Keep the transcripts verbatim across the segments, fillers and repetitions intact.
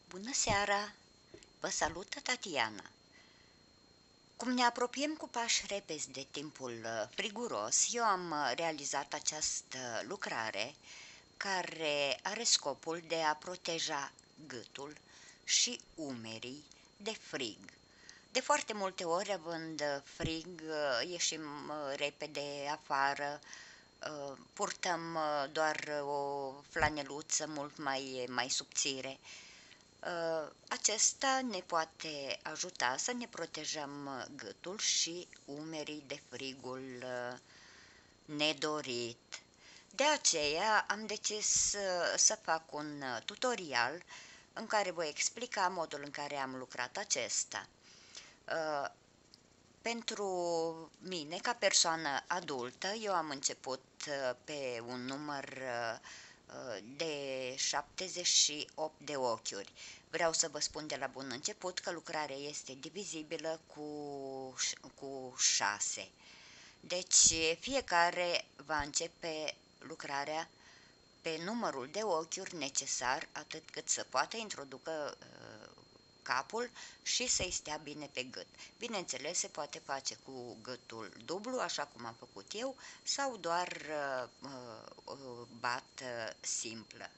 Bună seara! Vă salută Tatiana! Cum ne apropiem cu pași repezi de timpul friguros, eu am realizat această lucrare care are scopul de a proteja gâtul și umerii de frig. De foarte multe ori, având frig, ieșim repede afară, purtăm doar o flaneluță mult mai, mai subțire. Acesta ne poate ajuta să ne protejăm gâtul și umerii de frigul nedorit. De aceea am decis să fac un tutorial în care voi explica modul în care am lucrat acesta. Pentru mine, ca persoană adultă, eu am început pe un număr de șaptezeci și opt de ochiuri. Vreau să vă spun de la bun început că lucrarea este divizibilă cu, cu șase. Deci fiecare va începe lucrarea pe numărul de ochiuri necesar, atât cât să poată introducă uh, capul și să-i stea bine pe gât. Bineînțeles, se poate face cu gâtul dublu, așa cum am făcut eu, sau doar uh, uh, bat uh, simplă.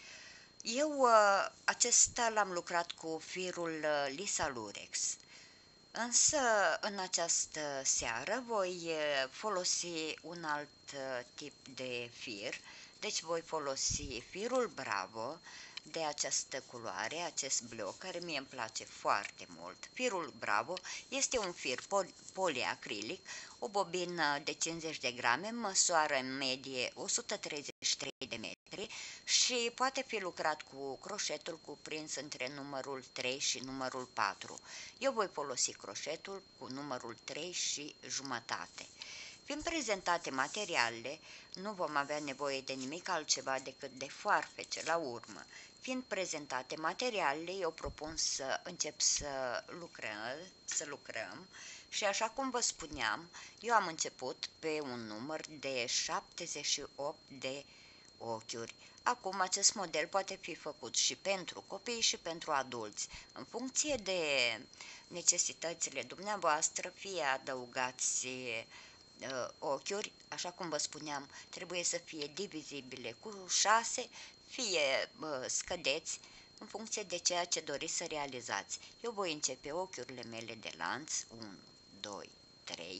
Eu uh, acesta l-am lucrat cu firul uh, Lisa Lurex, însă în această seară voi folosi un alt uh, tip de fir, deci voi folosi firul Bravo de această culoare, acest bloc, care mie îmi place foarte mult. Firul Bravo este un fir pol poliacrilic, o bobină de cincizeci de grame, măsoară în medie o sută treizeci și trei de metri și poate fi lucrat cu croșetul cuprins între numărul trei și numărul patru. Eu voi folosi croșetul cu numărul trei și jumătate. Fiind prezentate materialele, nu vom avea nevoie de nimic altceva decât de foarfece la urmă. Fiind prezentate materialele, eu propun să încep să lucrăm, să lucrăm și așa cum vă spuneam, eu am început pe un număr de șaptezeci și opt de ochiuri. Acum acest model poate fi făcut și pentru copii și pentru adulți. În funcție de necesitățile dumneavoastră, fie adăugați uh, ochiuri, așa cum vă spuneam, trebuie să fie divizibile cu șase, fie uh, scădeți în funcție de ceea ce doriți să realizați. Eu voi începe ochiurile mele de lanț, unu, doi, trei,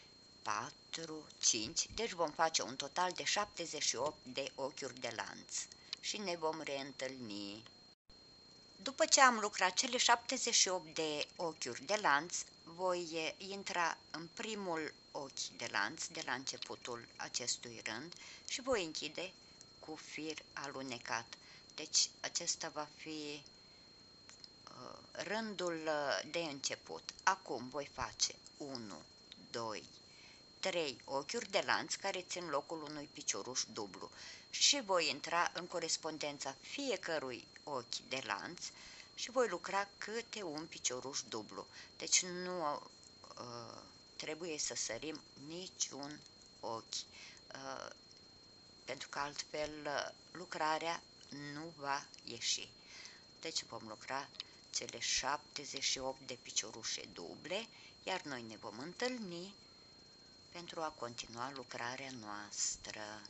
patru, cinci, deci vom face un total de șaptezeci și opt de ochiuri de lanț și ne vom reîntâlni. După ce am lucrat cele șaptezeci și opt de ochiuri de lanț, voi intra în primul ochi de lanț de la începutul acestui rând și voi închide cu fir alunecat. Deci acesta va fi uh, rândul de început. Acum voi face unu, doi, trei ochiuri de lanț care țin locul unui picioruș dublu și voi intra în corespondența fiecărui ochi de lanț și voi lucra câte un picioruș dublu. Deci nu uh, trebuie să sărim niciun ochi, uh, pentru că altfel uh, lucrarea nu va ieși. Deci vom lucra cele șaptezeci și opt de piciorușe duble, iar noi ne vom întâlni pentru a continua lucrarea noastră.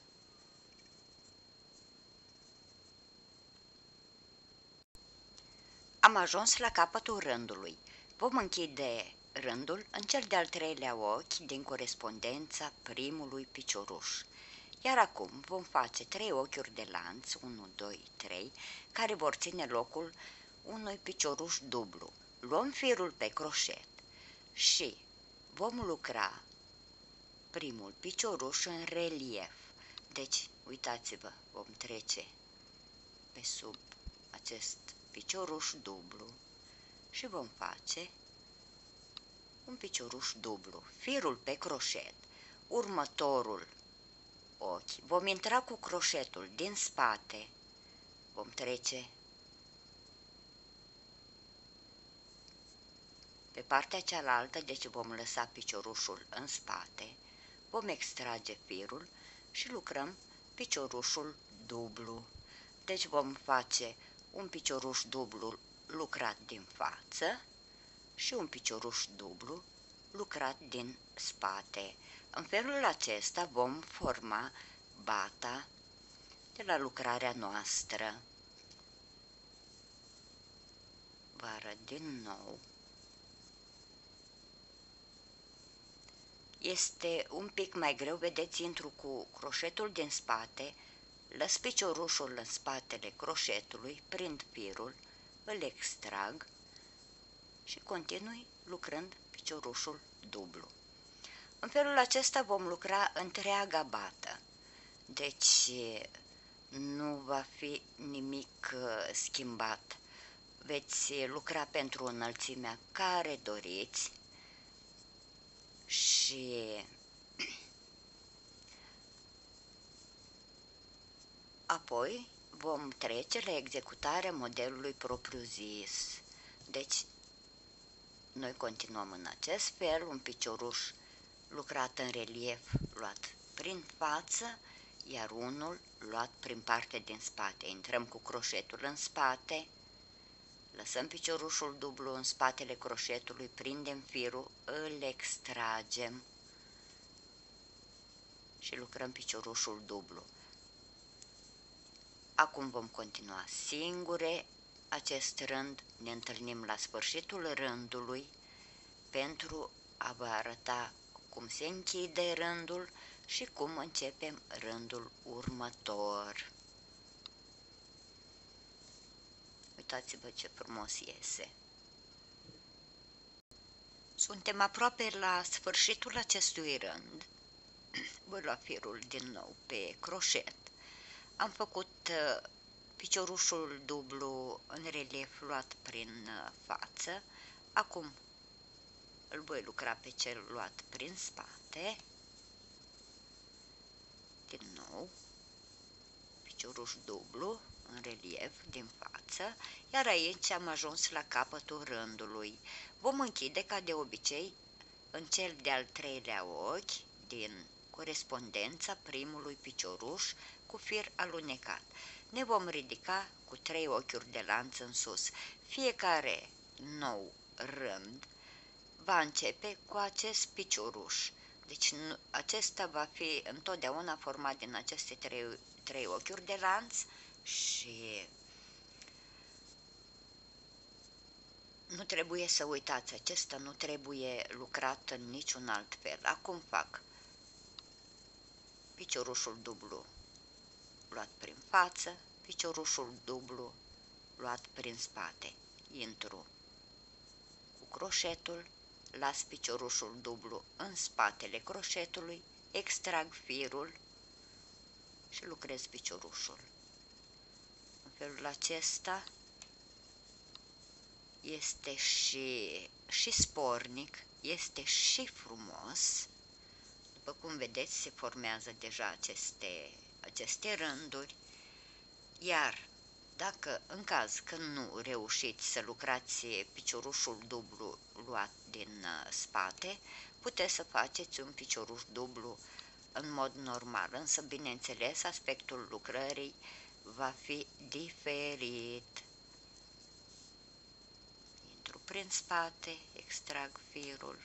Am ajuns la capătul rândului. Vom închide rândul în cel de-al treilea ochi din corespondența primului picioruș. Iar acum vom face trei ochiuri de lanț, unu, doi, trei, care vor ține locul unui picioruș dublu. Luăm firul pe croșet și vom lucra primul picioruș în relief. Deci, uitați-vă, vom trece pe sub acest picioruș dublu și vom face un picioruș dublu. Firul pe croșet, următorul ochi, vom intra cu croșetul din spate, vom trece pe partea cealaltă, deci vom lăsa piciorușul în spate, vom extrage firul și lucrăm piciorușul dublu. Deci vom face un picioruș dublu lucrat din față și un picioruș dublu lucrat din spate. În felul acesta vom forma bata de la lucrarea noastră. Vă arăt din nou. Este un pic mai greu, vedeți, intru cu croșetul din spate, lăs piciorușul în spatele croșetului, prind firul, îl extrag și continui lucrând piciorușul dublu. În felul acesta vom lucra întreaga bată, deci nu va fi nimic schimbat. Veți lucra pentru înălțimea care doriți și apoi vom trece la executarea modelului propriu-zis. Deci, noi continuăm în acest fel, un picioruș lucrat în relief luat prin față, iar unul luat prin partea din spate. Intrăm cu croșetul în spate, lăsăm piciorușul dublu în spatele croșetului, prindem firul, îl extragem și lucrăm piciorușul dublu. Acum vom continua singure acest rând, ne întâlnim la sfârșitul rândului pentru a vă arăta cum se închide rândul și cum începem rândul următor. Uitați-vă ce frumos iese! Suntem aproape la sfârșitul acestui rând. Voi lua firul din nou pe croșet. Am făcut piciorușul dublu în relief luat prin față. Acum îl voi lucra pe cel luat prin spate. Din nou, picioruș dublu în relief din față, iar aici am ajuns la capătul rândului. Vom închide ca de obicei în cel de-al treilea ochi din corespondența primului picioruș cu fir alunecat. Ne vom ridica cu trei ochiuri de lanț în sus. Fiecare nou rând va începe cu acest picioruș. Deci acesta va fi întotdeauna format din aceste trei, trei ochiuri de lanț și nu trebuie să uitați, acesta nu trebuie lucrat în niciun alt fel. Acum fac piciorușul dublu luat prin față, piciorușul dublu luat prin spate. Intru cu croșetul, las piciorușul dublu în spatele croșetului, extrag firul și lucrez piciorușul. În felul acesta este și, și spornic, este și frumos. După cum vedeți, se formează deja aceste, aceste rânduri, iar dacă în caz că nu reușiți să lucrați piciorușul dublu luat din spate, puteți să faceți un picioruș dublu în mod normal, însă bineînțeles aspectul lucrării va fi diferit. Intru prin spate, extrag firul.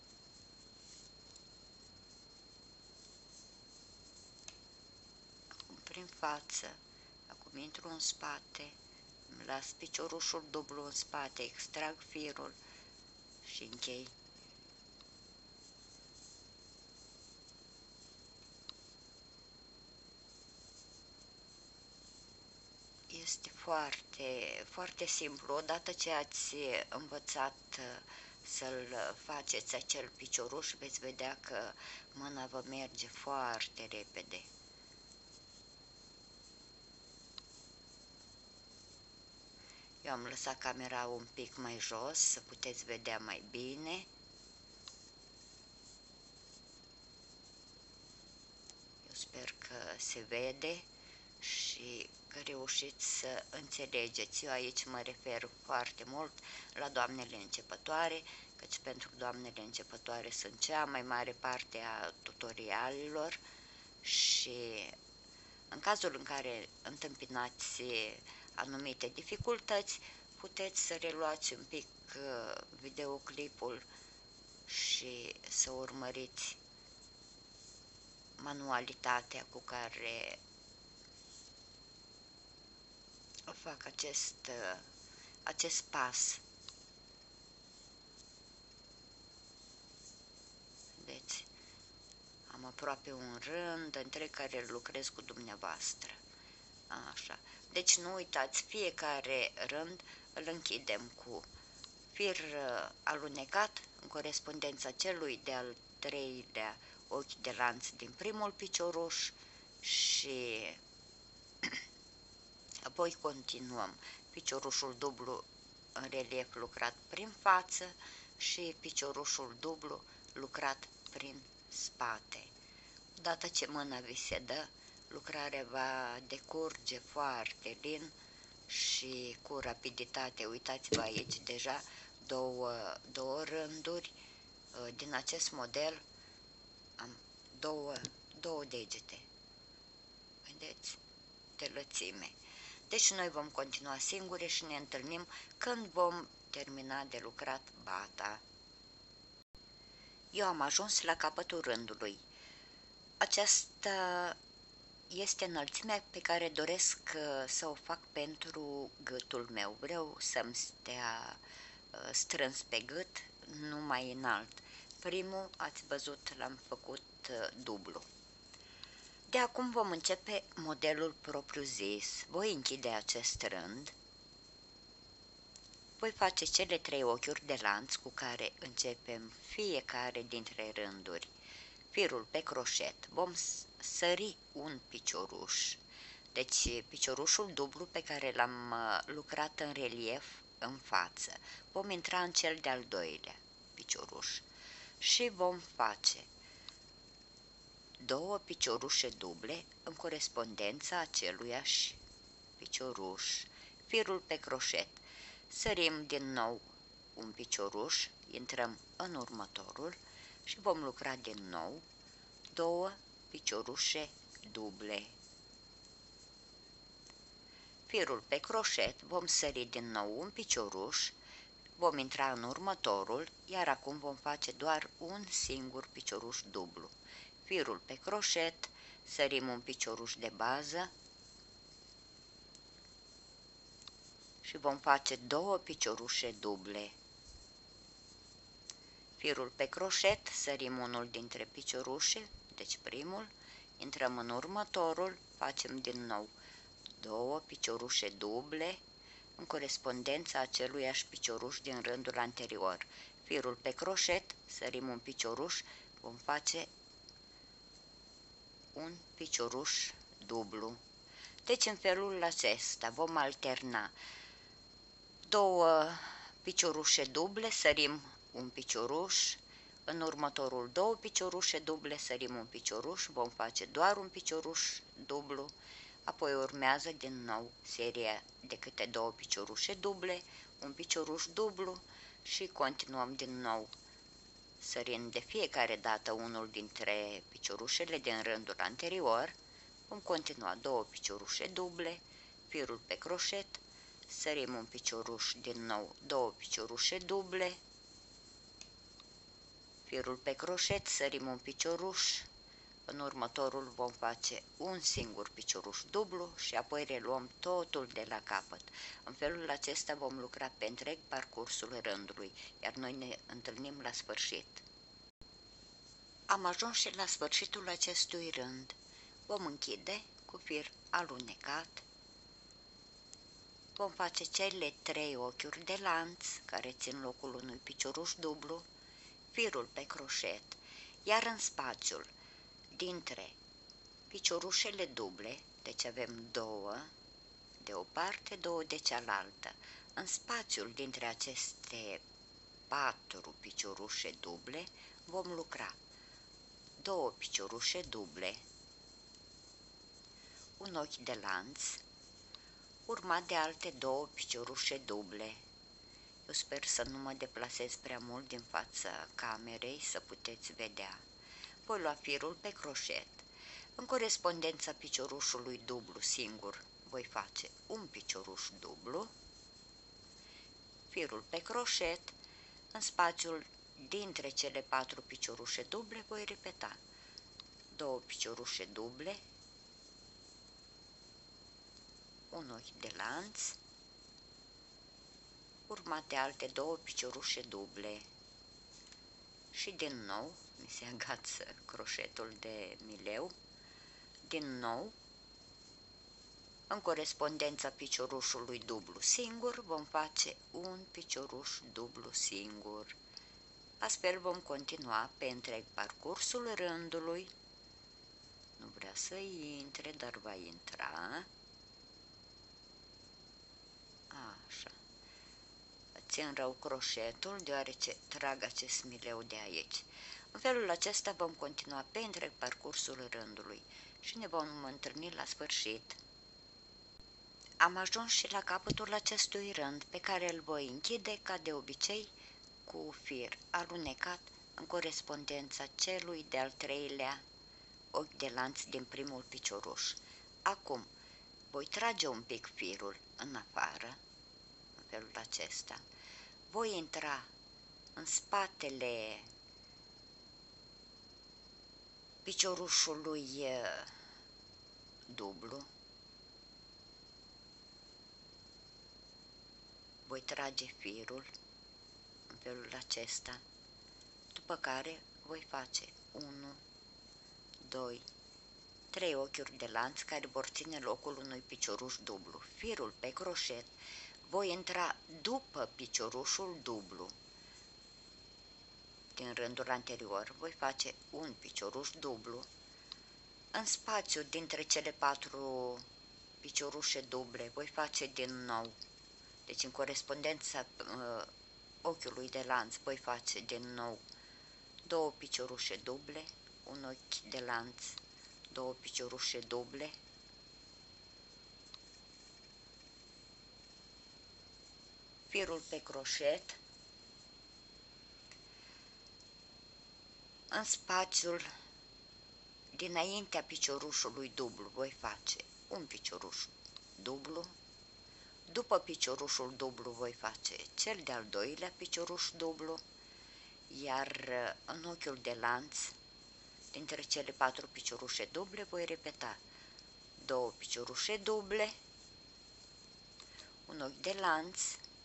Acum prin față, acum intru în spate, îmi las piciorușul dublu în spate, extrag firul și închei. Este foarte, foarte simplu. Odată ce ați învățat să-l faceți acel picioruș, veți vedea că mâna vă merge foarte repede. Eu am lăsat camera un pic mai jos, să puteți vedea mai bine. Eu sper că se vede și că reușiți să înțelegeți. Eu aici mă refer foarte mult la doamnele începătoare, căci pentru doamnele începătoare sunt cea mai mare parte a tutorialelor și în cazul în care întâmpinați anumite dificultăți, puteți să reluați un pic uh, videoclipul și să urmăriți manualitatea cu care fac acest, uh, acest pas. Deci, am aproape un rând întreg care îl lucrez cu dumneavoastră. Așa. Deci nu uitați, fiecare rând îl închidem cu fir uh, alunecat în corespondența celui de-al treilea ochi de lanț din primul picioruș și apoi continuăm piciorușul dublu în relief lucrat prin față și piciorușul dublu lucrat prin spate. Odată ce mâna vi se dă, lucrarea va decurge foarte lin și cu rapiditate. Uitați-vă aici deja două, două rânduri din acest model, am două, două degete, vedeți, de lățime. Deci noi vom continua singure și ne întâlnim când vom termina de lucrat bata. Eu am ajuns la capătul rândului. Aceasta este înălțimea pe care doresc să o fac pentru gâtul meu. Vreau să-mi stea strâns pe gât, nu mai înalt. Primul, ați văzut, l-am făcut dublu. De acum vom începe modelul propriu-zis. Voi închide acest rând. Voi face cele trei ochiuri de lanț cu care începem fiecare dintre rânduri. Firul pe croșet. Vom sări un picioruș. Deci piciorușul dublu pe care l-am lucrat în relief în față. Vom intra în cel de-al doilea picioruș și vom face două piciorușe duble în corespondența aceluiași picioruș. Firul pe croșet. Sărim din nou un picioruș, intrăm în următorul și vom lucra din nou două piciorușe duble. Firul pe croșet, vom sări din nou un picioruș, vom intra în următorul, iar acum vom face doar un singur picioruș dublu. Firul pe croșet, sărim un picioruș de bază și vom face două piciorușe duble. Firul pe croșet, sărim unul dintre piciorușe, deci primul, intrăm în următorul, facem din nou două piciorușe duble în corespondența aceluiași picioruș din rândul anterior. Firul pe croșet, sărim un picioruș, vom face un picioruș dublu. Deci în felul acesta vom alterna două piciorușe duble, sărim un picioruș, în următorul două piciorușe duble, sărim un picioruș, vom face doar un picioruș dublu, apoi urmează din nou seria de câte două piciorușe duble, un picioruș dublu și continuăm din nou sărind de fiecare dată unul dintre piciorușele din rândul anterior. Vom continua două piciorușe duble, firul pe croșet, sărim un picioruș din nou, două piciorușe duble, firul pe croșet, sărim un picioruș, în următorul vom face un singur picioruș dublu și apoi reluăm totul de la capăt. În felul acesta vom lucra pe întreg parcursul rândului, iar noi ne întâlnim la sfârșit. Am ajuns și la sfârșitul acestui rând. Vom închide cu fir alunecat. Vom face cele trei ochiuri de lanț care țin locul unui picioruș dublu, firul pe croșet, iar în spațiul dintre piciorușele duble, deci avem două de o parte, două de cealaltă, în spațiul dintre aceste patru piciorușe duble vom lucra două piciorușe duble, un ochi de lanț, urmat de alte două piciorușe duble. Eu sper să nu mă deplasez prea mult din fața camerei, să puteți vedea. Voi lua firul pe croșet. În corespondența piciorușului dublu singur voi face un picioruș dublu, firul pe croșet, în spațiul dintre cele patru piciorușe duble voi repeta două piciorușe duble, un ochi de lanț, urmat de alte două piciorușe duble și din nou mi se agață croșetul de mileu, din nou în corespondența piciorușului dublu singur vom face un picioruș dublu singur. Astfel vom continua pe întreg parcursul rândului. Nu vrea să intre, dar va intra. Așa. Țin rău croșetul deoarece trag acest mileu de aici. În felul acesta vom continua pe întreg parcursul rândului și ne vom întâlni la sfârșit. Am ajuns și la capătul acestui rând, pe care îl voi închide ca de obicei cu fir alunecat în corespondența celui de-al treilea ochi de lanț din primul picioruș. Acum voi trage un pic firul în afară, în felul acesta. Voi intra în spatele piciorușului dublu, voi trage firul în felul acesta, după care voi face unu, doi, trei ochiuri de lanț care vor ține locul unui picioruș dublu. Firul pe croșet voi intra după piciorușul dublu. Din rândul anterior voi face un picioruș dublu. În spațiu dintre cele patru piciorușe duble voi face din nou, deci în corespondența uh, ochiului de lanț voi face din nou două piciorușe duble, un ochi de lanț, două piciorușe duble, firul pe croșet, în spațiul dinaintea piciorușului dublu voi face un picioruș dublu, după piciorușul dublu voi face cel de-al doilea picioruș dublu, iar în ochiul de lanț, dintre cele patru piciorușe duble, voi repeta două piciorușe duble, un ochi de lanț,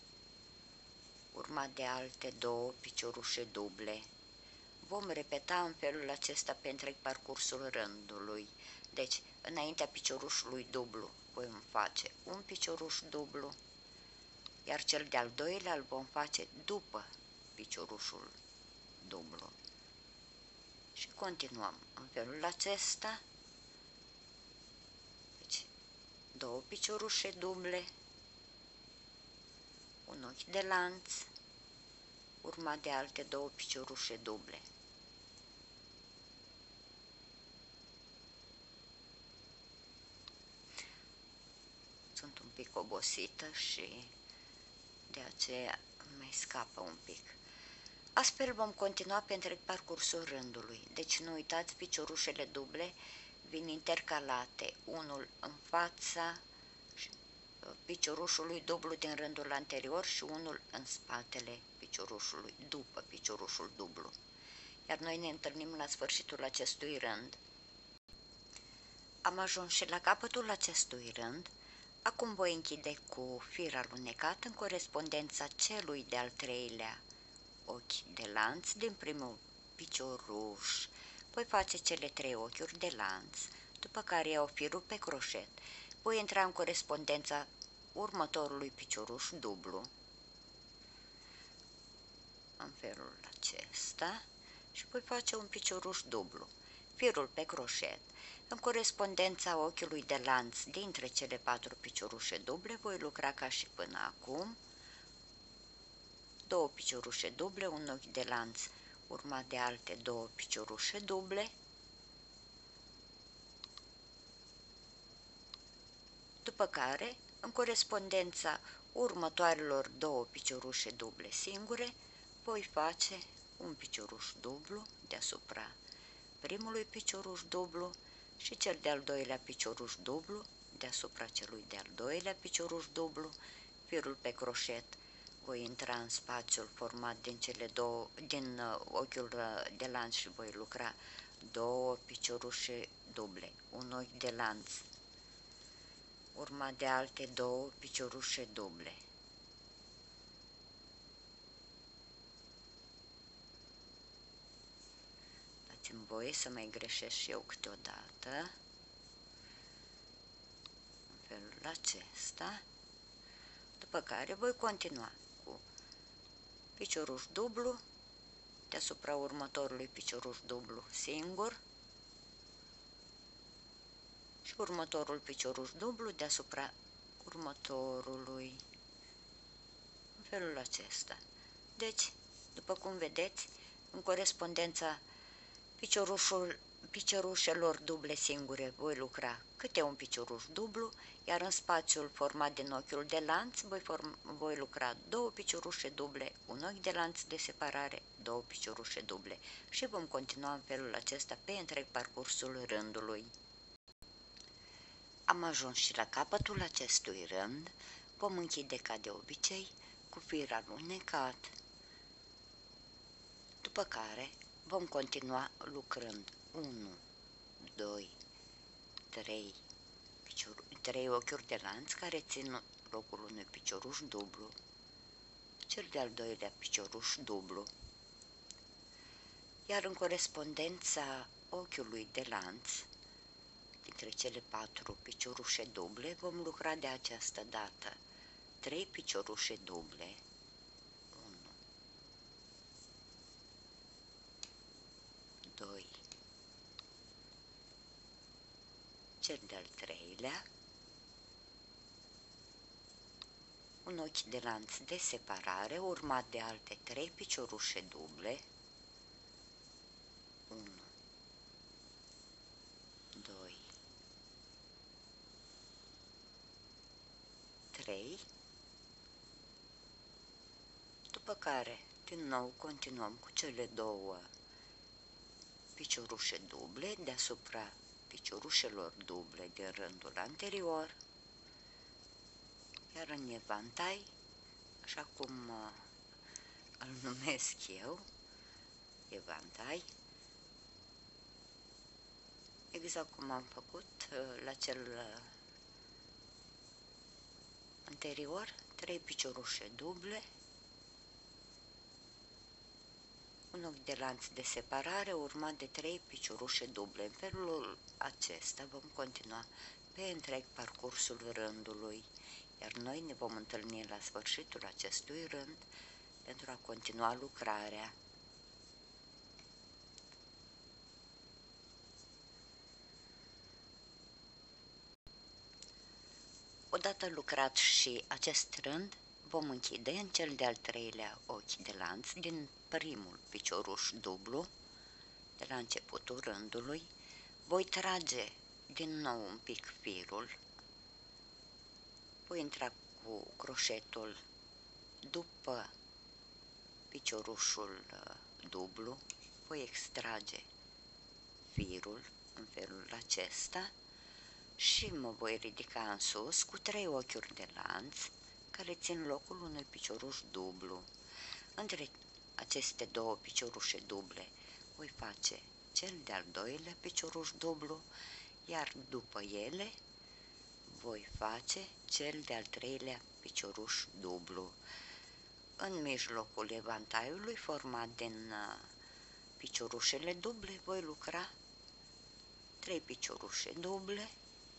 urmat de alte două piciorușe duble. Vom repeta în felul acesta pe întreg parcursul rândului. Deci, înaintea piciorușului dublu vom face un picioruș dublu, iar cel de-al doilea îl vom face după piciorușul dublu. Și continuăm în felul acesta. Deci, două piciorușe duble, un ochi de lanț, urmat de alte două piciorușe duble. Sunt un pic obosită și de aceea mai scapă un pic. Astfel vom continua pe întreg parcursul rândului. Deci nu uitați, piciorușele duble vin intercalate, unul în fața piciorușului dublu din rândul anterior și unul în spatele piciorușului, după piciorușul dublu. Iar noi ne întâlnim la sfârșitul acestui rând. Am ajuns și la capătul acestui rând. Acum voi închide cu fir alunecat în corespondența celui de-al treilea ochi de lanț din primul picioruș. Voi face cele trei ochiuri de lanț, după care iau firul pe croșet. Voi intra în corespondența următorului picioruș dublu, în felul acesta, și voi face un picioruș dublu. Firul pe croșet. În corespondența ochiului de lanț dintre cele patru piciorușe duble voi lucra ca și până acum. Două piciorușe duble, un ochi de lanț urmat de alte două piciorușe duble. După care, în corespondența următoarelor două piciorușe duble singure, voi face un picioruș dublu deasupra primului picioruș dublu și cel de-al doilea picioruș dublu deasupra celui de-al doilea picioruș dublu, firul pe croșet voi intra în spațiul format din cele două, din uh, ochiul uh, de lanț și voi lucra două piciorușe duble, un ochi de lanț, urmat de alte două piciorușe duble. Dați-mi voie să mai greșesc și eu câteodată, în felul acesta, după care voi continua cu picioruș dublu deasupra următorului picioruș dublu singur și următorul picioruș dublu deasupra următorului, în felul acesta. Deci, după cum vedeți, în corespondența piciorușul, piciorușelor duble singure voi lucra câte un picioruș dublu, iar în spațiul format din ochiul de lanț voi, form, voi lucra două piciorușe duble, un ochi de lanț de separare, două piciorușe duble și vom continua în felul acesta pe întreg parcursul rândului. Am ajuns și la capătul acestui rând, vom închide ca de obicei cu fir alunecat, după care vom continua lucrând unu, doi, trei, trei ochiuri de lanț care țin locul unui picioruș dublu, cel de-al doilea picioruș dublu, iar în corespondența ochiului de lanț, dintre cele patru piciorușe duble, vom lucra de această dată trei piciorușe duble, unu, doi, cel de-al treilea, un ochi de lanț de separare, urmat de alte trei piciorușe duble, unu, doi, trei, după care din nou continuăm cu cele două piciorușe duble deasupra piciorușelor duble din rândul anterior, iar în evantai, așa cum uh, îl numesc eu, evantai, exact cum am făcut uh, la cel uh, anterior, trei piciorușe duble, un ochi de lanț de separare urmat de trei piciorușe duble. În felul acesta vom continua pe întreg parcursul rândului, iar noi ne vom întâlni la sfârșitul acestui rând pentru a continua lucrarea. Odată lucrat și acest rând, vom închide în cel de-al treilea ochi de lanț din primul picioruș dublu, de la începutul rândului, voi trage din nou un pic firul, voi intra cu croșetul după piciorușul dublu, voi extrage firul în felul acesta și mă voi ridica în sus cu trei ochiuri de lanț care țin locul unui picioruș dublu. Între aceste două piciorușe duble voi face cel de-al doilea picioruș dublu, iar după ele voi face cel de-al treilea picioruș dublu. În mijlocul evantaiului format din piciorușele duble voi lucra trei piciorușe duble,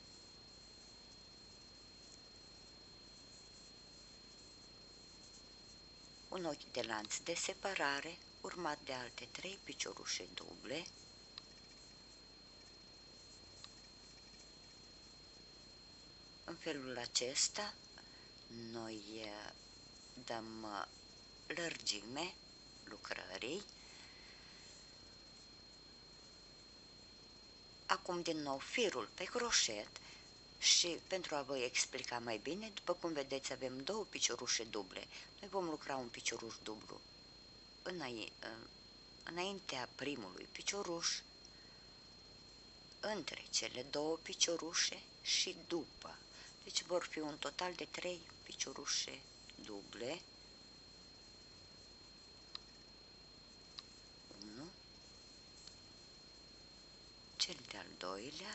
un ochi de lanț de separare, urmat de alte trei piciorușe duble, în felul acesta noi dăm lărgime lucrării. Acum din nou firul pe croșet și pentru a vă explica mai bine, după cum vedeți avem două piciorușe duble. Noi vom lucra un picioruș dublu înaintea primului picioruș, între cele două piciorușe și după. Deci vor fi un total de trei piciorușe duble, doilea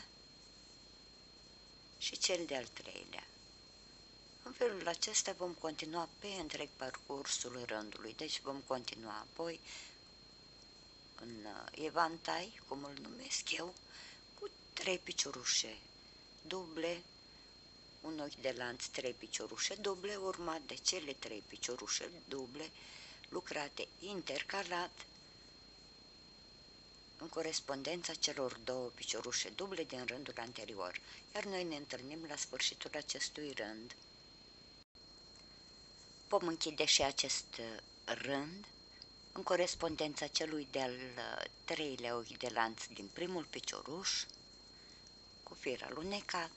și cel de-al treilea. În felul acesta vom continua pe întreg parcursul rândului, deci vom continua apoi în evantai, cum îl numesc eu, cu trei piciorușe duble, un ochi de lanț, trei piciorușe duble, urmat de cele trei piciorușe duble lucrate intercalat în corespondența celor două piciorușe duble din rândul anterior, iar noi ne întâlnim la sfârșitul acestui rând. Vom închide și acest rând în corespondența celui de-al treilea ochi de lanț din primul picioruș, cu fir alunecat.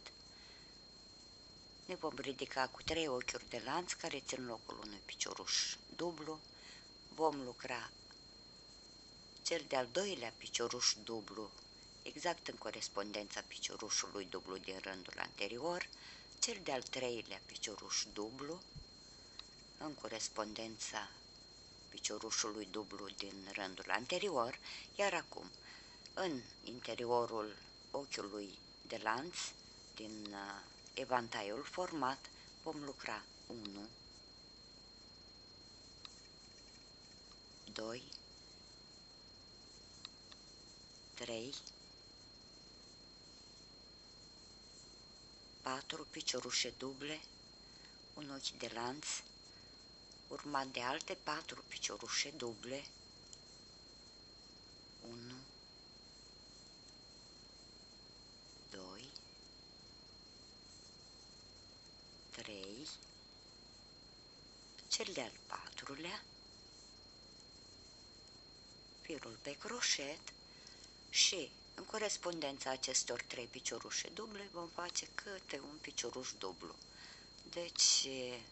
Ne vom ridica cu trei ochiuri de lanț care țin locul unui picioruș dublu. Vom lucra cel de-al doilea picioruș dublu, exact în corespondența piciorușului dublu din rândul anterior, cel de-al treilea picioruș dublu, în corespondența piciorușului dublu din rândul anterior, iar acum, în interiorul ochiului de lanț, din uh, evantaiul format, vom lucra unu, doi, trei, patru piciorușe duble, un ochi de lanț, urmat de alte patru piciorușe duble, unu, doi, trei, cel de-al patrulea, firul pe croșet și în corespondența acestor trei piciorușe duble vom face câte un picioruș dublu. Deci,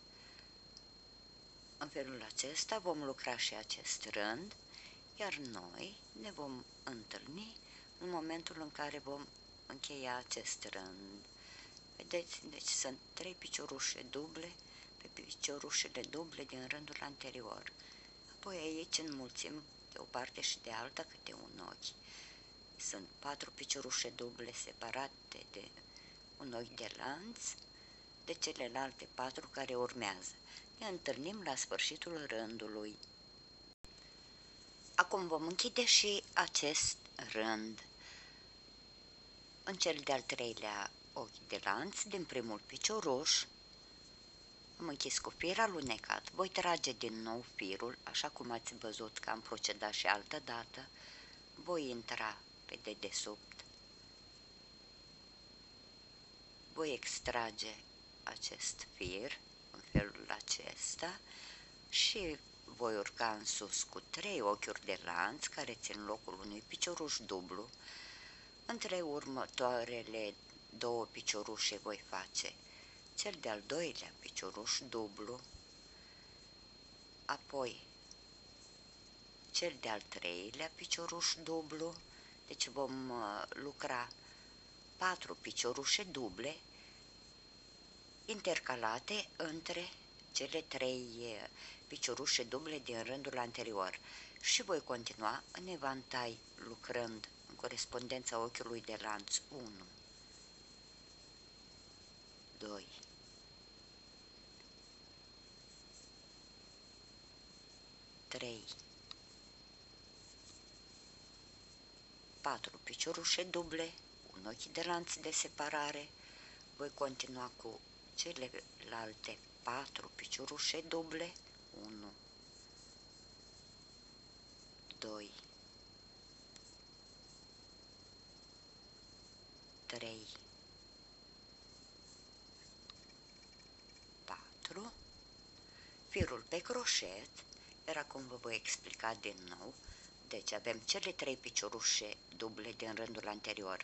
în felul acesta vom lucra și acest rând, iar noi ne vom întâlni în momentul în care vom încheia acest rând. Vedeți? Deci sunt trei piciorușe duble pe piciorușele duble din rândul anterior. Apoi aici înmulțim de o parte și de alta câte un ochi. Sunt patru piciorușe duble separate de un ochi de lanț de celelalte patru care urmează. Ne întâlnim la sfârșitul rândului. Acum vom închide și acest rând. În cel de-al treilea ochi de lanț din primul picioruș am închis cu fir alunecat. Voi trage din nou firul, așa cum ați văzut că am procedat și altă dată. Voi intra pe dedesubt, voi extrage acest fir în felul acesta și voi urca în sus cu trei ochiuri de lanț care țin locul unui picioruș dublu. Între următoarele două piciorușe voi face cel de-al doilea picioruș dublu, apoi cel de-al treilea picioruș dublu, deci vom lucra patru piciorușe duble intercalate între cele trei piciorușe duble din rândul anterior și voi continua în evantai lucrând în corespondența ochiului de lanț unu, doi, trei, patru piciorușe duble, un ochi de lanț de separare, voi continua cu celelalte patru piciorușe duble, unu, doi, trei, patru, firul pe croșet, iar acum vă voi explica din nou. Deci avem cele trei piciorușe duble din rândul anterior.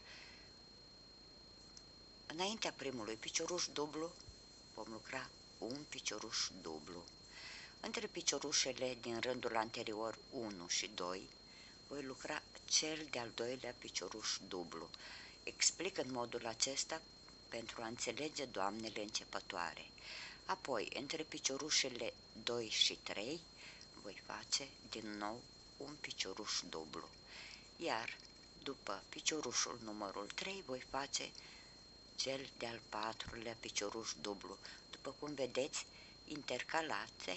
Înaintea primului picioruș dublu vom lucra un picioruș dublu. Între piciorușele din rândul anterior unu și doi voi lucra cel de-al doilea picioruș dublu. Explic în modul acesta pentru a înțelege doamnele începătoare. Apoi, între piciorușele doi și trei voi face din nou un picioruș dublu, iar După piciorușul numărul trei voi face cel de-al patrulea picioruș dublu. După cum vedeți, intercalate,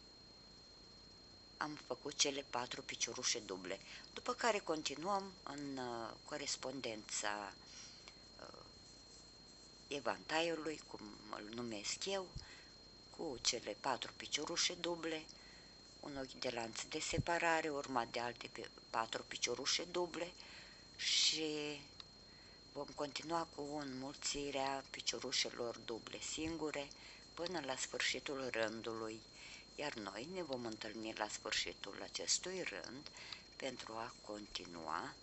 am făcut cele patru piciorușe duble, după care continuăm în uh, corespondența uh, evantaiului, cum îl numesc eu, cu cele patru piciorușe duble, un ochi de lanț de separare, urmat de alte patru piciorușe duble și vom continua cu înmulțirea piciorușelor duble singure până la sfârșitul rândului, iar noi ne vom întâlni la sfârșitul acestui rând pentru a continua.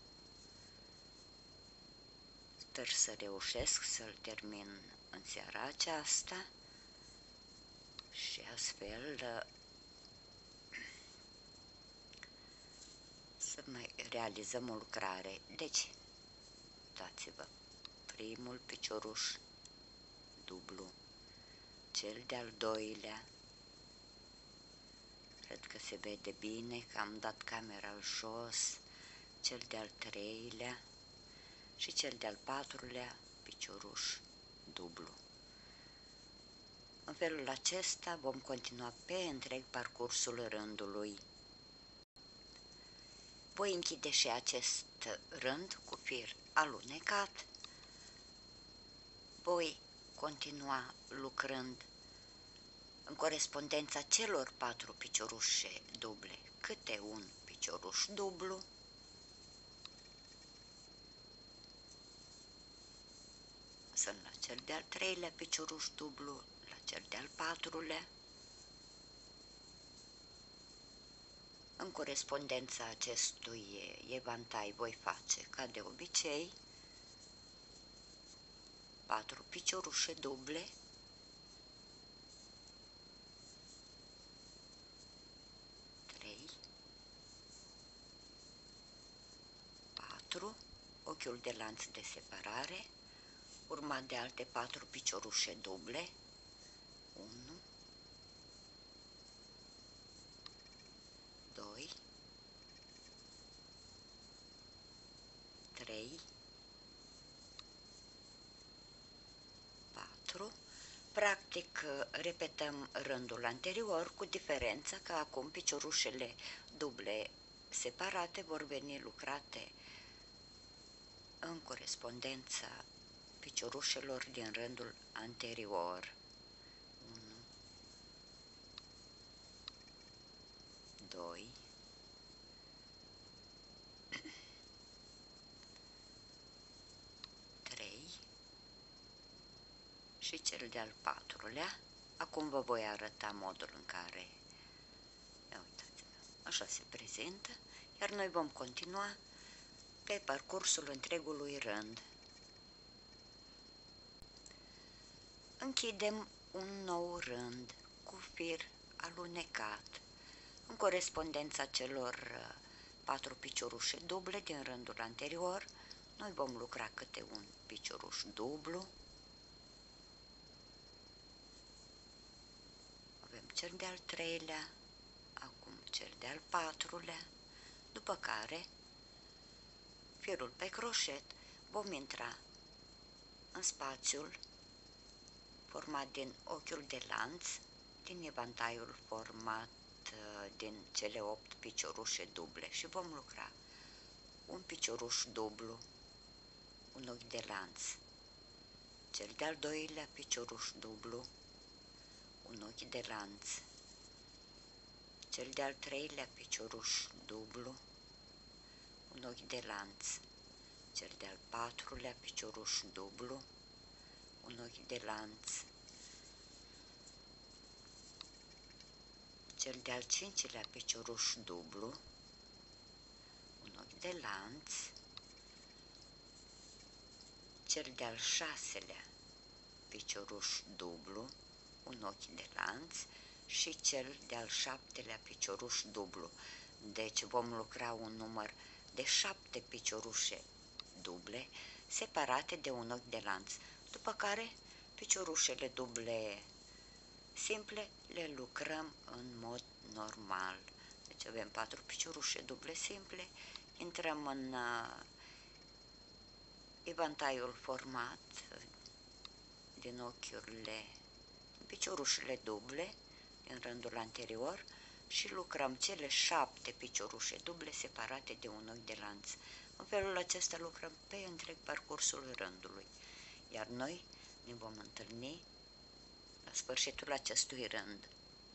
Sper să reușesc să-l termin în seara aceasta și astfel să mai realizăm o lucrare. Deci, uitați-vă, primul picioruș dublu, cel de-al doilea, cred că se vede bine că am dat camera în jos, cel de-al treilea și cel de-al patrulea picioruș dublu. În felul acesta vom continua pe întreg parcursul rândului. Voi închide și acest rând cu fir alunecat. Voi continua lucrând în corespondența celor patru piciorușe duble, câte un picioruș dublu. Sunt la cel de-al treilea picioruș dublu, la cel de-al patrulea. În corespondența acestui evantai voi face, ca de obicei, patru piciorușe duble, trei, patru, ochiul de lanț de separare, urmat de alte patru piciorușe duble, unu, doi, trei, patru. Practic, repetăm rândul anterior, cu diferența că acum piciorușele duble separate vor veni lucrate în corespondența piciorușelor din rândul anterior. unu, doi, trei și cel de-al patrulea. Acum vă voi arăta modul în care, ia uitați-vă, așa se prezintă, iar noi vom continua pe parcursul întregului rând. Închidem un nou rând cu fir alunecat în corespondența celor patru piciorușe duble din rândul anterior. Noi vom lucra câte un picioruș dublu. Avem cel de-al treilea, acum cel de-al patrulea, după care firul pe croșet vom intra în spațiul format din ochiul de lanț, din evantaiul format din cele opt piciorușe duble și vom lucra un picioruș dublu, un ochi de lanț, cel de-al doilea picioruș dublu, un ochi de lanț, cel de-al treilea picioruș dublu, un ochi de lanț, cel de-al patrulea picioruș dublu, un ochi de lanț, cel de-al cincilea picioruș dublu, un ochi de lanț, cel de-al șaselea picioruș dublu, un ochi de lanț și cel de-al șaptelea picioruș dublu. Deci vom lucra un număr de șapte piciorușe duble separate de un ochi de lanț, după care piciorușele duble simple le lucrăm în mod normal. Deci avem patru piciorușe duble simple, intrăm în uh, evantaiul format din ochiurile, piciorușele duble din rândul anterior și lucrăm cele șapte piciorușe duble separate de un ochi de lanț. În felul acesta lucrăm pe întreg parcursul rândului, iar noi ne vom întâlni la sfârșitul acestui rând.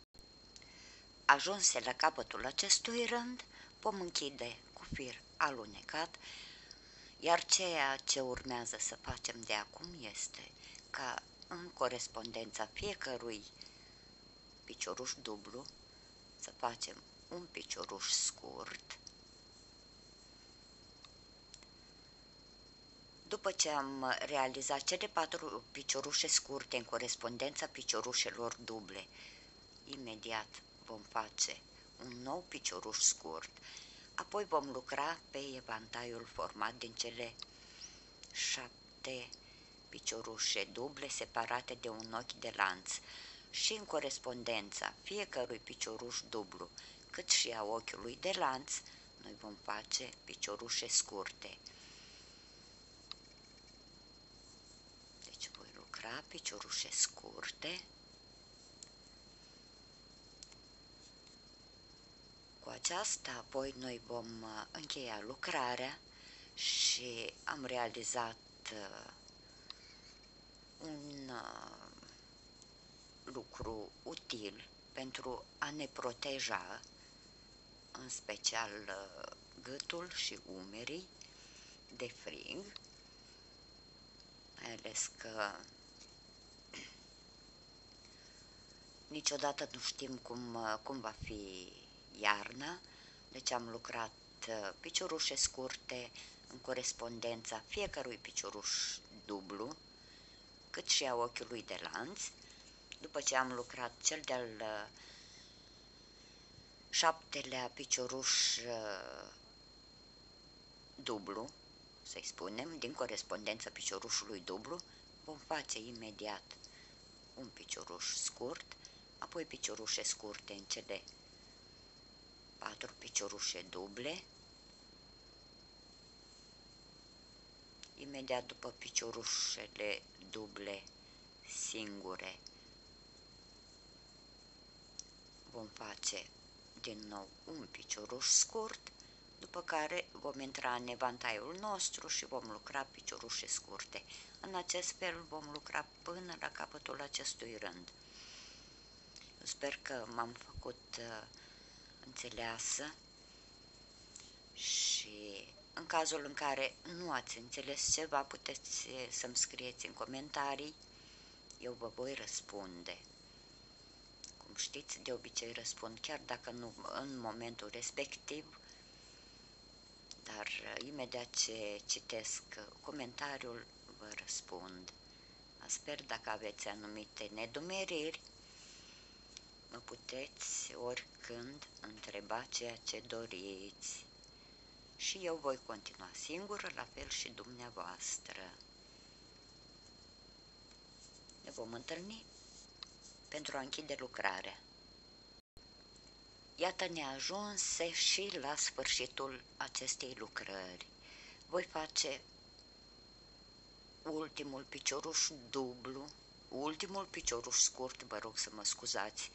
Ajunse la capătul acestui rând, vom închide cu fir alunecat, iar ceea ce urmează să facem de acum este ca în corespondența fiecărui picioruș dublu să facem un picioruș scurt. După ce am realizat cele patru piciorușe scurte în corespondența piciorușelor duble, imediat vom face un nou picioruș scurt, apoi vom lucra pe evantaiul format din cele șapte piciorușe duble separate de un ochi de lanț și în corespondența fiecărui picioruș dublu, cât și a ochiului de lanț, noi vom face piciorușe scurte. Deci voi lucra piciorușe scurte. Cu aceasta apoi noi vom încheia lucrarea și am realizat un lucru util pentru a ne proteja, în special gâtul și umerii, de frig, mai ales că niciodată nu știm cum, cum va fi iarna, deci am lucrat piciorușe scurte în corespondența fiecărui picioruș dublu, cât și a ochiului de lanț. După ce am lucrat cel de-al șaptelea picioruș dublu, să-i spunem, din corespondența piciorușului dublu, vom face imediat un picioruș scurt, apoi piciorușe scurte în cele patru piciorușe duble. Imediat după piciorușele duble singure vom face din nou un picioruș scurt, după care vom intra în evantaiul nostru și vom lucra piciorușe scurte. În acest fel vom lucra până la capătul acestui rând. Sper că m-am făcut uh, înțeleasă și în cazul în care nu ați înțeles ceva, puteți să-mi scrieți în comentarii, eu vă voi răspunde. Cum știți, de obicei răspund chiar dacă nu în momentul respectiv, dar imediat ce citesc comentariul, vă răspund. Sper, dacă aveți anumite nedumeriri, mă puteți oricând întreba ceea ce doriți și eu voi continua singură, la fel și dumneavoastră. Ne vom întâlni pentru a închide lucrarea. Iată, ne ajunse și la sfârșitul acestei lucrări. Voi face ultimul picioruș dublu, ultimul picioruș scurt, vă rog să mă scuzați,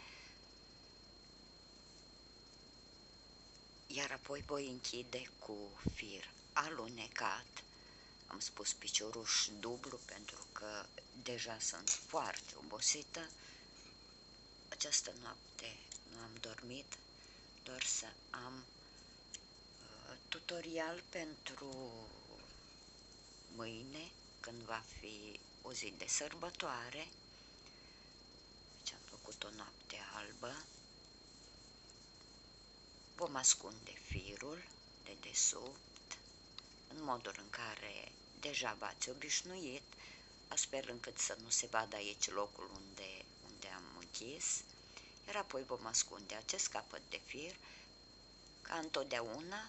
iar apoi voi închide cu fir alunecat. Am spus picioruș dublu pentru că deja sunt foarte obosită. Această noapte nu am dormit, doar să am uh, tutorial pentru mâine, când va fi o zi de sărbătoare. Deci am făcut o noapte albă. Vom ascunde firul de desubt în modul în care deja v-ați obișnuit, astfel încât să nu se vadă aici locul unde, unde am închis, iar apoi vom ascunde acest capăt de fir. Ca întotdeauna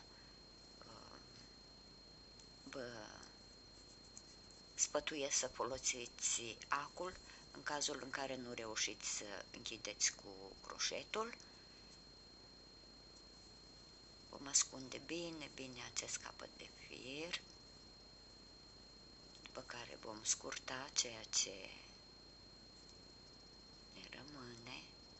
vă sfătuiesc să folosiți acul în cazul în care nu reușiți să închideți cu croșetul. Vom ascunde bine, bine acest capăt de fir. după care vom scurta ceea ce ne rămâne.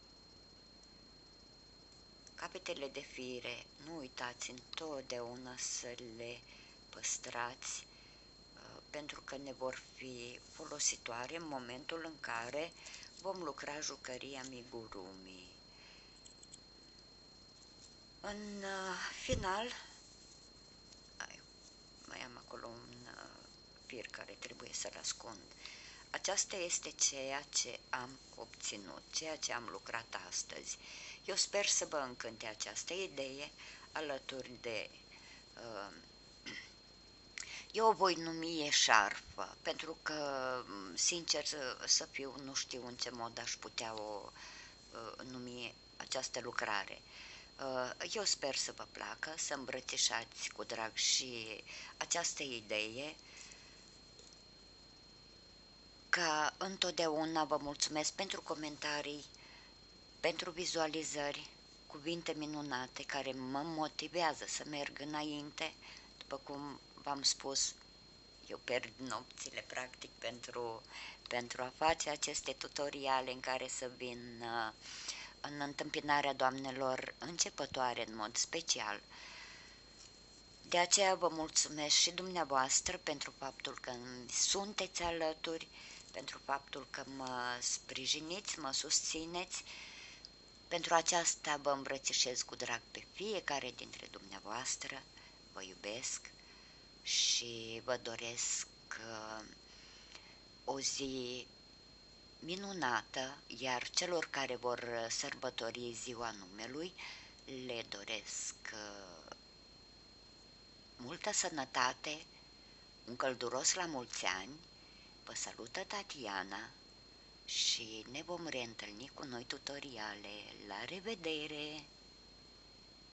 Capetele de fire, nu uitați întotdeauna să le păstrați, pentru că ne vor fi folositoare în momentul în care vom lucra jucării amigurumi. În final, mai am acolo un fir care trebuie să-l ascund. Aceasta este ceea ce am obținut, ceea ce am lucrat astăzi. Eu sper să vă încânte această idee alături de... Uh, eu o voi numi eșarfă, pentru că, sincer să fiu, nu știu în ce mod aș putea o uh, numi această lucrare. Uh, eu sper să vă placă, să îmbrățișați cu drag și această idee. Ca întotdeauna vă mulțumesc pentru comentarii, pentru vizualizări, cuvinte minunate care mă motivează să merg înainte. După cum v-am spus, eu pierd nopțile practic pentru, pentru a face aceste tutoriale în care să vin uh, în întâmpinarea doamnelor începătoare în mod special. De aceea vă mulțumesc și dumneavoastră pentru faptul că sunteți alături, pentru faptul că mă sprijiniți, mă susțineți. Pentru aceasta vă îmbrățișez cu drag pe fiecare dintre dumneavoastră, vă iubesc și vă doresc uh, o zi minunată, iar celor care vor sărbători ziua numelui le doresc uh, multă sănătate, un călduros la mulți ani. Vă salută Tatiana și ne vom reîntâlni cu noi tutoriale. La revedere!